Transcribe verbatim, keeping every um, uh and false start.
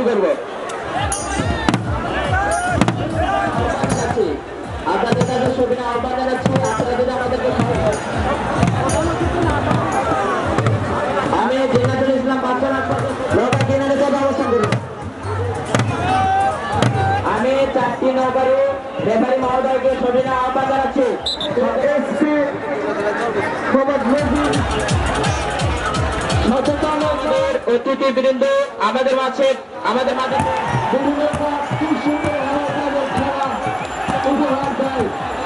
করব। আপনাদের কাছে সবিনা আহ্বান জানাচ্ছি, আপনারা যদি আমাদেরকে আমি জিনাতুল ইসলাম বাচ্চা নৌকা কিনারে যাবে অবস্থান করব। আমি চারটি নৌকার রেফারি মহোদয়কে সবিনা আহ্বান জানাচ্ছি। সচেতন অতিথিবৃন্দ আমাদের মাঝে আমাদের মাঝে